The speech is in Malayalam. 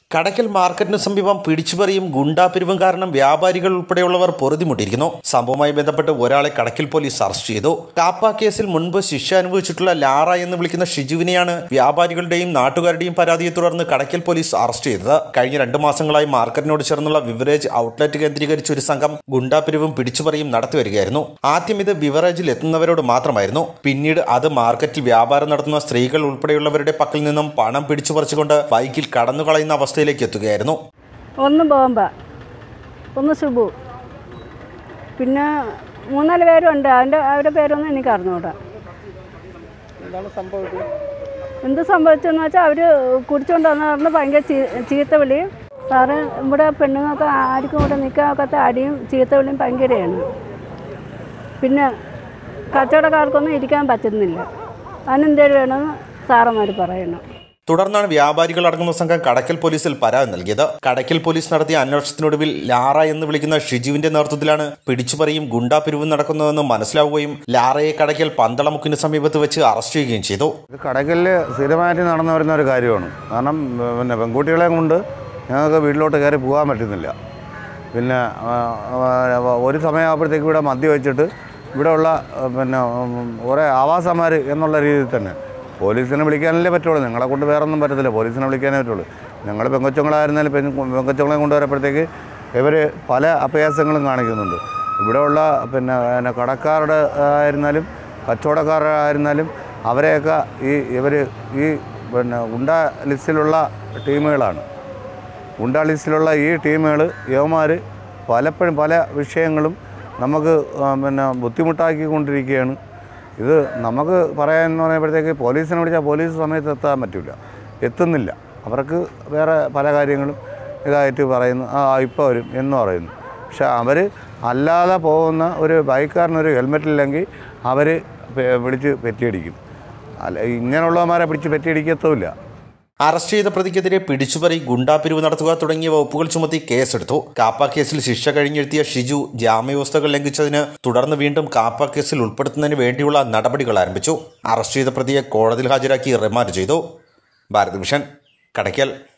കടയ്ക്കൽ മാർക്കറ്റിന് സമീപം പിടിച്ചുപറിയും ഗുണ്ടാപിരിവും കാരണം വ്യാപാരികൾ ഉൾപ്പെടെയുള്ളവർ പൊറുതിമുട്ടിയിരിക്കുന്നു. സംഭവവുമായി ബന്ധപ്പെട്ട് ഒരാളെ കടയ്ക്കൽ പോലീസ് അറസ്റ്റ് ചെയ്തു. കാപ്പ കേസിൽ മുൻപ് ശിക്ഷ അനുഭവിച്ചിട്ടുള്ള ലാറ എന്ന് വിളിക്കുന്ന ഷിജുവിനെയാണ് വ്യാപാരികളുടെയും നാട്ടുകാരുടെയും പരാതിയെ തുടർന്ന് കടയ്ക്കൽ പോലീസ് അറസ്റ്റ് ചെയ്തത്. കഴിഞ്ഞ 2 മാസങ്ങളായി മാർക്കറ്റിനോട് ചേർന്നുള്ള ബിവറേജ് ഔട്ട്ലെറ്റ് കേന്ദ്രീകരിച്ച് ഒരു സംഘം ഗുണ്ടാപിരിവും പിടിച്ചുപറിയും നടത്തിവരികയായിരുന്നു. ആദ്യം ഇത് ബിവറേജിൽ എത്തുന്നവരോട് മാത്രമായിരുന്നു. പിന്നീട് അത് മാർക്കറ്റിൽ വ്യാപാരം നടത്തുന്ന സ്ത്രീകൾ ഉൾപ്പെടെയുള്ളവരുടെ പക്കൽ നിന്നും പണം പിടിച്ചുപറിച്ചുകൊണ്ട് ബൈക്കിൽ കടന്നുകളയുന്ന അവസ്ഥ എത്തുകയായിരുന്നു. ഒന്ന് ബോംബ, ഒന്ന് സുബു, പിന്നെ 3-4 പേരുണ്ട്. അവരുടെ പേരൊന്നും എനിക്ക് അറിഞ്ഞൂടാ. എന്ത് സംഭവിച്ചെന്ന് വെച്ചാൽ അവർ കുടിച്ചുകൊണ്ട് വന്ന ഭയങ്കര ചീത്ത വിളിയും. സാറ് ഇവിടെ പെണ്ണുങ്ങൾക്ക് ആർക്കും ഇവിടെ നിൽക്കാത്ത അടിയും ചീത്ത വിളിയും ഭയങ്കരമാണ്. പിന്നെ കച്ചവടക്കാർക്കൊന്നും ഇരിക്കാൻ പറ്റുന്നില്ല. അതിനെന്തേലും വേണമെന്ന് സാറന്മാർ പറയണം. തുടർന്നാണ് വ്യാപാരികൾ അടങ്ങുന്ന സംഘം കടയ്ക്കൽ പോലീസിൽ പരാതി നൽകിയത്. കടയ്ക്കൽ പോലീസ് നടത്തിയ അന്വേഷണത്തിനൊടുവിൽ ലാറ എന്ന് വിളിക്കുന്ന ഷിജുവിന്റെ നേതൃത്വത്തിലാണ് പിടിച്ചുപറിയും ഗുണ്ടാപിരിവും നടക്കുന്നതെന്ന് മനസ്സിലാവുകയും ലാറയെ കടയ്ക്കൽ പന്തളമുക്കിന് സമീപത്ത് വെച്ച് അറസ്റ്റ് ചെയ്യുകയും ചെയ്തു. ഇത് കടയ്ക്കലിൽ സ്ഥിരമായിട്ട് നടന്നു വരുന്ന ഒരു കാര്യമാണ്. കാരണം പെൺകുട്ടികളെ കൊണ്ട് ഞങ്ങൾക്ക് വീട്ടിലോട്ട് കയറി പോകാൻ പറ്റുന്നില്ല. പിന്നെ ഒരു സമയമാകുമ്പോഴത്തേക്ക് ഇവിടെ മദ്യം വെച്ചിട്ട് ഇവിടെയുള്ള കുറേ ആവാസന്മാർ എന്നുള്ള രീതിയിൽ തന്നെ പോലീസിനെ വിളിക്കാനല്ലേ പറ്റുള്ളൂ. നിങ്ങളെ കൊണ്ട് വേറെ ഒന്നും പറ്റത്തില്ല, പോലീസിനെ വിളിക്കാനേ പറ്റുള്ളൂ. ഞങ്ങൾ പെങ്കൊച്ചുങ്ങളായിരുന്നാലും പെങ്കൊച്ചുങ്ങളെ കൊണ്ടുവരപ്പോഴത്തേക്ക് ഇവർ പല അഭ്യാസങ്ങളും കാണിക്കുന്നുണ്ട്. ഇവിടെയുള്ള കടക്കാരുടെ ആയിരുന്നാലും കച്ചവടക്കാരായിരുന്നാലും അവരെയൊക്കെ ഇവർ ഗുണ്ടാ ലിസ്റ്റിലുള്ള ടീമുകളാണ്. ഗുണ്ടാ ലിസ്റ്റിലുള്ള ഈ ടീമുകൾ യുവമാർ പലപ്പോഴും പല വിഷയങ്ങളും നമുക്ക് ബുദ്ധിമുട്ടാക്കിക്കൊണ്ടിരിക്കുകയാണ്. ഇത് നമുക്ക് പറയാമെന്ന് പറയുമ്പോഴത്തേക്ക് പോലീസിനെ വിളിച്ചാൽ പോലീസ് സമയത്ത് എത്താൻ പറ്റില്ല, എത്തുന്നില്ല. അവർക്ക് വേറെ പല കാര്യങ്ങളും ഇതായിട്ട് പറയുന്നു, ഇപ്പോൾ വരും എന്ന് പറയുന്നു. പക്ഷെ അവർ അല്ലാതെ പോകുന്ന ഒരു ബൈക്കാരനൊരു ഹെൽമെറ്റില്ലെങ്കിൽ അവർ പിടിച്ച് പെറ്റിയടിക്കും. അല്ല, ഇങ്ങനെയുള്ളവന്മാരെ പിടിച്ച് പെറ്റിയടിക്കത്തുമില്ല. അറസ്റ്റ് ചെയ്ത പ്രതിക്കെതിരെ പിടിച്ചുപറി, ഗുണ്ടാപിരിവ് നടത്തുക തുടങ്ങിയ വകുപ്പുകൾ ചുമത്തി കേസെടുത്തു. കാപ്പ കേസിൽ ശിക്ഷ കഴിഞ്ഞെത്തിയ ഷിജു ജാമ്യവ്യവസ്ഥകൾ ലംഘിച്ചതിന് തുടർന്ന് വീണ്ടും കാപ്പ കേസിൽ ഉൾപ്പെടുത്തുന്നതിന് വേണ്ടിയുള്ള നടപടികൾ ആരംഭിച്ചു. അറസ്റ്റ് ചെയ്ത പ്രതിയെ കോടതിയിൽ ഹാജരാക്കി റിമാൻഡ് ചെയ്തു. ഭാരത് വിഷൻ, കടയ്ക്കൽ.